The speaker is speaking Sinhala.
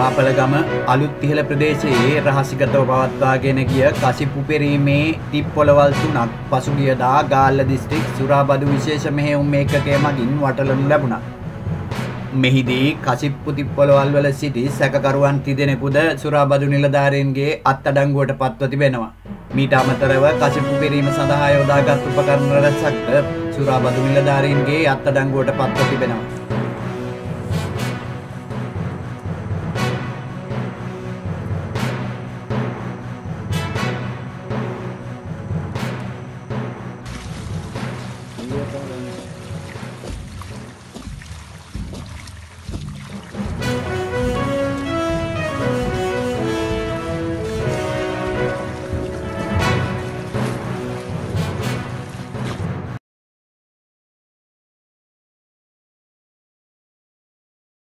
මාපලගම අලුත්තිහළ ප්‍රදේශයේ රහසිගතව පවත්වාගෙන ගිය කසිප්පු පෙරීමේ ටිප්පොළවල් 3ක් පසුගියදා ගාල්ල දිස්ත්‍රික් සුරාබදු විශේෂ මෙහෙයුම් ඒකකය මගින් වටලනු ලැබුණා. මෙහිදී කසිප්පු ටිප්පොළවල් වල සිටි සැකකරුවන් තිදෙනෙකුද සුරාබදු නිලධාරීන්ගේ අත්අඩංගුවට පත්ව තිබෙනවා. මීට අමතරව කසිප්පු පෙරීම සඳහා යොදාගත් උපකරණ රැසක්ද සුරාබදු නිලධාරීන්ගේ අත්අඩංගුවට පත්ව තිබෙනවා.